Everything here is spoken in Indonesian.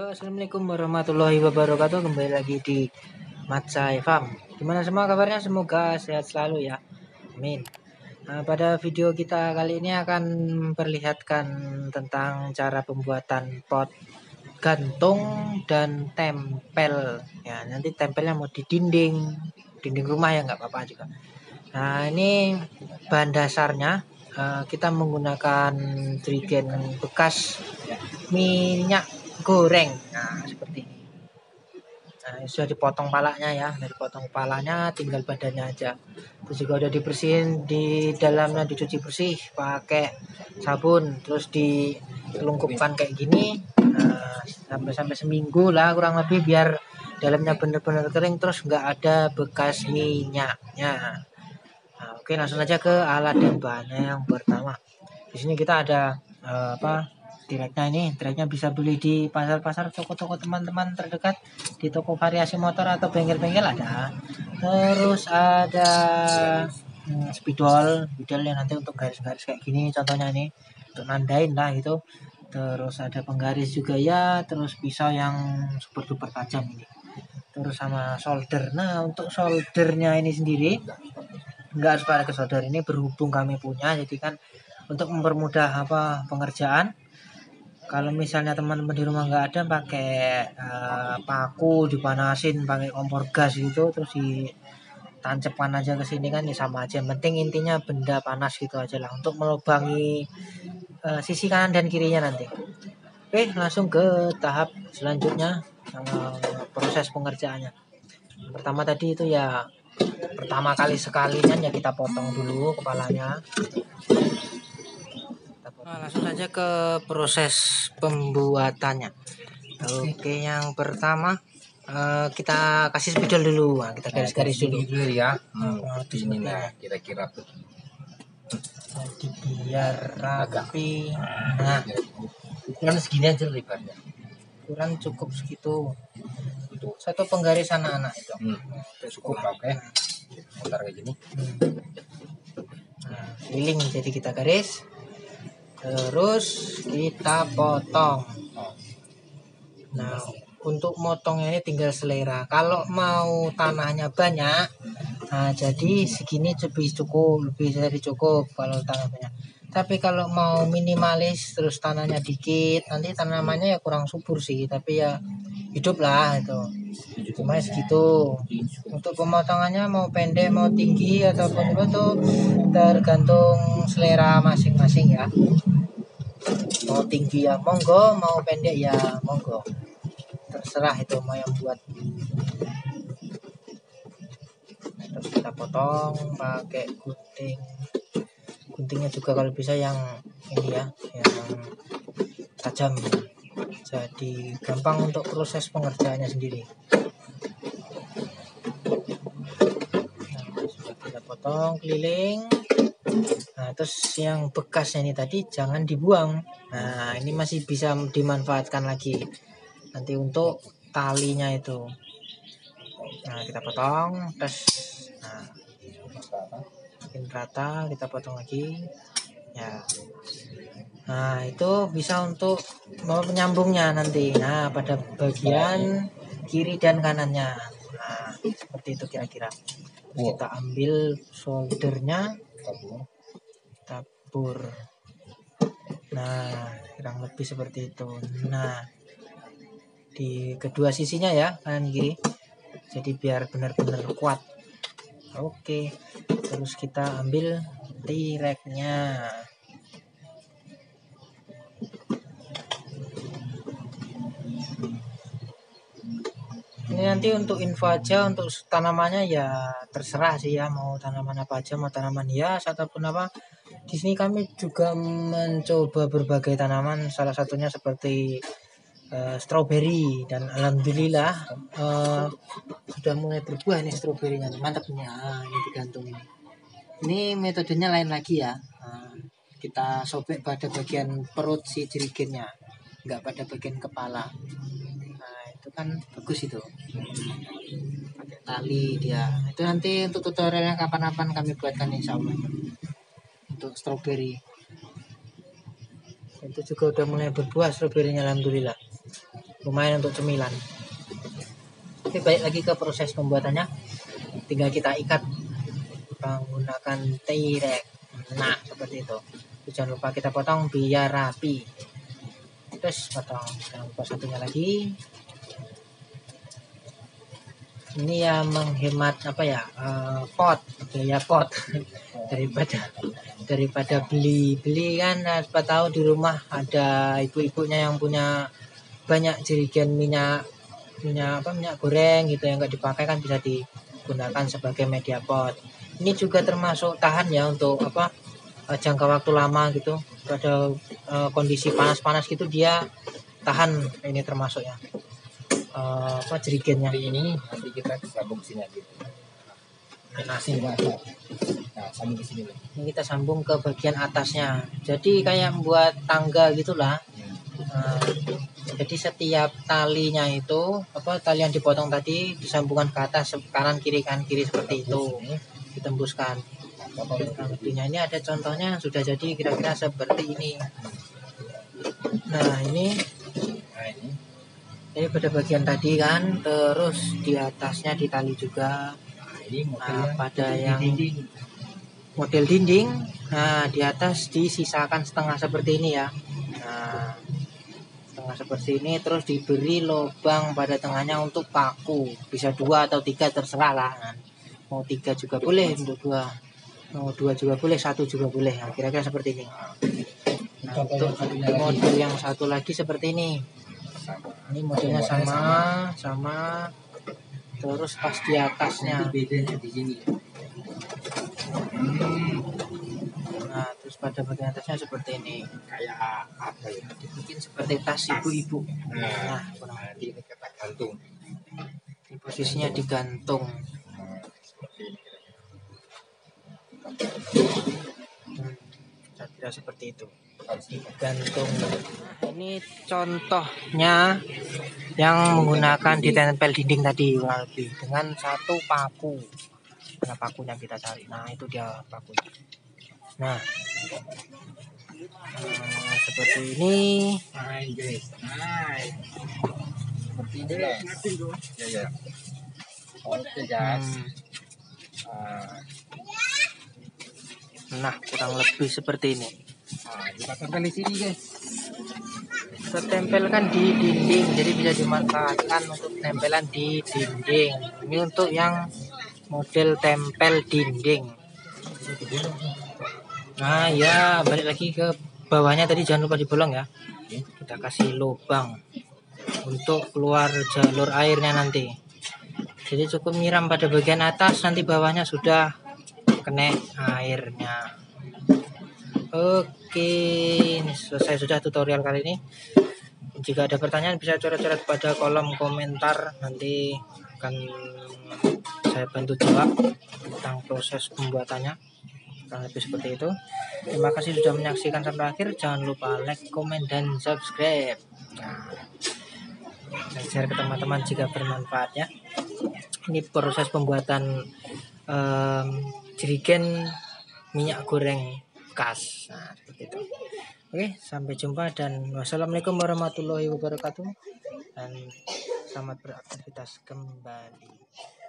Assalamualaikum warahmatullahi wabarakatuh. Kembali lagi di Matsai Farm. Gimana semua kabarnya? Semoga sehat selalu ya. Amin. Nah, pada video kita kali ini akan memperlihatkan tentang cara pembuatan pot gantung dan tempel. Ya, nanti tempelnya mau di dinding rumah ya, nggak apa-apa juga. Nah, ini bahan dasarnya kita menggunakan jerigen bekas minyak goreng. Nah, seperti ini. Nah, sudah dipotong palanya ya, dari potong palanya tinggal badannya aja. Terus juga udah dibersihin, di dalamnya dicuci bersih pakai sabun, terus dilungkupkan kayak gini. Nah, sampai seminggu lah kurang lebih, biar dalamnya benar-benar kering, terus nggak ada bekas minyaknya. Nah, oke, langsung aja ke alat dan bahannya. Yang pertama, di sini kita ada Direknya bisa beli di pasar-pasar, toko-toko teman-teman terdekat, di toko variasi motor atau bengkel-bengkel ada. Terus ada spidol yang nanti untuk garis-garis kayak gini, contohnya ini untuk nandain lah gitu. Terus ada penggaris juga ya, terus pisau yang super duper tajam ini. Terus sama solder. Nah, untuk soldernya ini sendiri nggak harus pakai solder, ini berhubung kami punya, jadi kan untuk mempermudah pengerjaan. Kalau misalnya teman-teman di rumah nggak ada, pakai paku dipanasin pakai kompor gas gitu, terus ditancapkan aja ke sini kan ya sama aja. Yang penting intinya benda panas gitu aja lah, untuk melubangi sisi kanan dan kirinya nanti. Oke, langsung ke tahap selanjutnya, proses pengerjaannya. Yang pertama tadi itu ya, pertama kali sekalinya ya kita potong dulu kepalanya. Nah, langsung saja ke proses pembuatannya. Oke, yang pertama kita kasih spidol dulu. Nah, kita garis-garis dulu ya. Ini nah kira-kira jadi biar rapi. Nah, ukuran segini aja lebarnya. ukuran cukup segitu. Satu penggaris anak-anak itu. Cukup oke. Putar kayak gini. Nah, keliling jadi kita garis. Terus kita potong. Nah, untuk motongnya ini tinggal selera. Kalau mau tanahnya banyak, nah jadi segini lebih dari cukup kalau tanah banyak. Tapi kalau mau minimalis terus tanahnya dikit, nanti tanamannya ya kurang subur sih. Tapi ya hidup lah itu. Cuma segitu. Untuk pemotongannya mau pendek, mau tinggi ataupun itu tergantung selera masing-masing ya. Mau tinggi ya monggo, mau pendek ya monggo, terserah itu mau yang buat. Terus kita potong pakai guntingnya juga kalau bisa yang ini ya, yang tajam, jadi gampang untuk proses pengerjaannya sendiri. Nah, sudah kita potong keliling. Nah, terus yang bekasnya ini tadi jangan dibuang. Nah, ini masih bisa dimanfaatkan lagi nanti untuk talinya itu. Nah, kita potong, terus makin rata, kita potong lagi ya. Nah, itu bisa untuk penyambungnya nanti. Nah, pada bagian kiri dan kanannya. Nah, seperti itu kira-kira. Terus kita ambil soldernya, tabur. Nah, kurang lebih seperti itu. Nah, di kedua sisinya ya, kanan kiri, jadi biar benar-benar kuat. Oke, terus kita ambil tireknya. Ini nanti untuk info aja, untuk tanamannya ya terserah sih ya, mau tanaman apa aja, mau tanaman hias ataupun apa. Di sini kami juga mencoba berbagai tanaman, salah satunya seperti stroberi, dan alhamdulillah sudah mulai berbuah nih stroberinya, mantap nih. Nah, ini digantung ini. Ini metodenya lain lagi ya. Nah, kita sobek pada bagian perut si jerigennya, nggak pada bagian kepala. Nah, itu kan bagus itu. Pakai tali dia. Itu nanti untuk tutorialnya kapan-kapan kami buatkan insya Allah. Untuk stroberi. Itu juga udah mulai berbuah stroberinya alhamdulillah. lumayan untuk cemilan. Oke, balik lagi ke proses pembuatannya. Tinggal kita ikat menggunakan tirek. Nah, seperti itu. Jangan lupa kita potong biar rapi. Terus potong. Jangan lupa satunya lagi. Ini ya menghemat pot, biaya pot daripada beli kan. Siapa tahu di rumah ada ibu-ibunya yang punya banyak jerigen minyak goreng gitu yang nggak dipakai, kan bisa digunakan sebagai media pot. Ini juga termasuk tahan ya untuk jangka waktu lama gitu. Pada kondisi panas-panas gitu dia tahan. Ini termasuk ya jerigennya. Ini nanti kita sambung sini aja. Nasi nah, sambung ke sini. Ini kita sambung ke bagian atasnya. Jadi kayak membuat tangga gitulah. Jadi setiap talinya itu tali yang dipotong tadi disambungkan ke atas, kanan kiri seperti itu, ditembuskan. Lebihnya ini ada contohnya yang sudah jadi kira-kira seperti ini. Nah ini pada bagian tadi kan, terus di atasnya ditali juga. Nah, pada yang model dinding, nah di atas disisakan setengah seperti ini ya. Nah, setengah seperti ini, terus diberi lubang pada tengahnya untuk paku. Bisa 2 atau 3 terserah lah. Nah, mau 3 juga boleh, untuk 2 mau 2 juga boleh, 1 juga boleh. Nah, kira-kira seperti ini. Nah, untuk model yang satu lagi seperti ini. Ini modelnya sama. Terus pas di atasnya. Nah, terus pada bagian atasnya seperti ini. Kayak apa ya? Mungkin seperti tas ibu-ibu. Nah, ini kita gantung. Ini posisinya digantung. Seperti ini. Kira-kira seperti itu. Gantung. Ini contohnya yang menggunakan ditempel dinding tadi dengan satu paku. Nah, pakunya kita cari. Nah, itu dia pakunya. Nah, seperti ini. Seperti ini guys. Ya. Oke guys. Nah, kurang lebih seperti ini. Kita tempel di sini guys. Kita tempelkan di dinding, jadi bisa dimanfaatkan untuk tempelan di dinding. Ini untuk yang model tempel dinding. Nah ya, balik lagi ke bawahnya tadi, jangan lupa dibolong ya. Kita kasih lubang untuk keluar jalur airnya nanti. Jadi cukup nyiram pada bagian atas, nanti bawahnya sudah kena airnya. Oke, ini selesai sudah tutorial kali ini. Jika ada pertanyaan bisa coret-coret pada kolom komentar, nanti akan saya bantu jawab tentang proses pembuatannya. Kurang lebih seperti itu. Terima kasih sudah menyaksikan sampai akhir. Jangan lupa like, komen, dan subscribe. Dan share ke teman-teman jika bermanfaat ya. Ini proses pembuatan jerigen minyak goreng bekas. Nah, seperti itu. Oke, sampai jumpa dan wassalamualaikum warahmatullahi wabarakatuh. Dan selamat beraktivitas kembali.